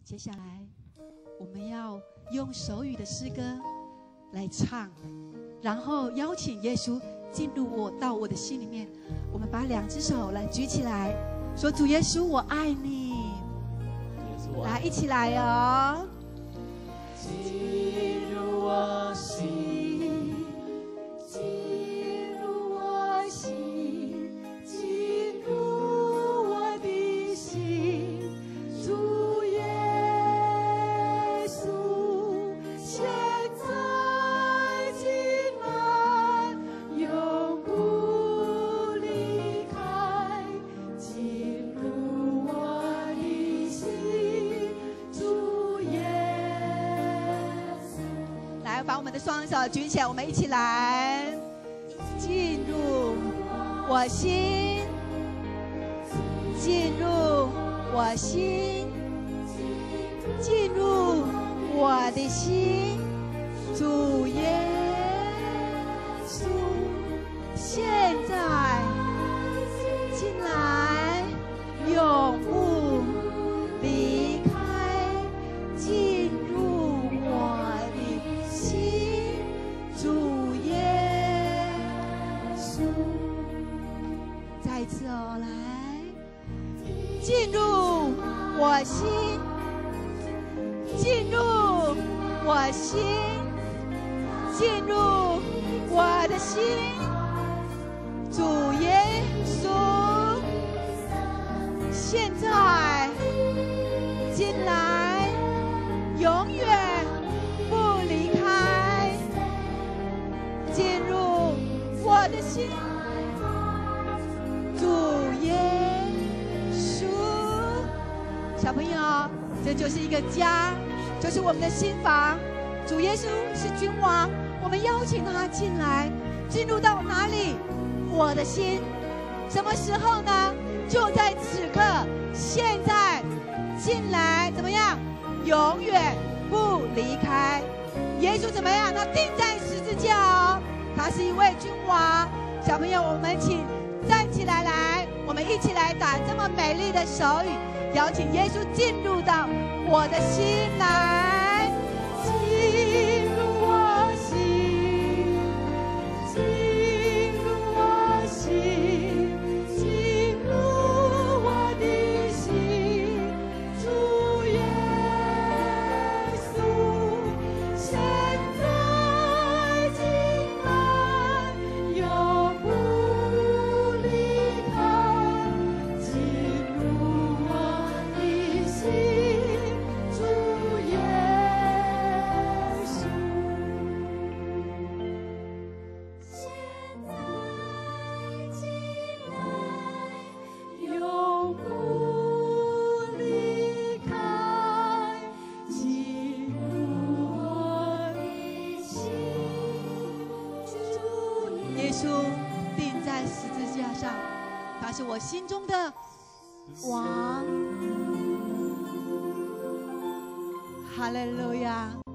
接下来我们要用手语的诗歌来唱，然后邀请耶稣进入到我的心里面。我们把两只手来举起来，说：主耶稣，我爱你。来，一起来哦。进入我心，进入我心，进入我的心，主耶稣，现在今晚永不离开，进入我的心，主耶稣。来，把我们的双手举起来，我们一起来，进入我心，进入我心，进入我的心，主耶稣，现在进来，永不离开，进入我的心，主耶稣。再一次哦，来，进入我心，进入我心，进入我的心，主耶稣，现在进来，永远不离开，进入我的心，主耶稣。小朋友，这就是一个家，就是我们的心房。主耶稣是君王，我们邀请他进来，进入到哪里？我的心。什么时候呢？就在此刻，现在进来，怎么样？永远不离开。耶稣怎么样？他钉在十字架哦，他是一位君王。小朋友，我们请站起来，来，我们一起来打这么美丽的手语，邀请耶稣进入到我的心来，进入我心，进入我心，进入我的心，主耶稣，现在今晚永不离开，进入我的心，主耶稣，现在进来，永不离开，进入我的心，主耶稣钉在十字架上，他是我心中的王。哈利路亚。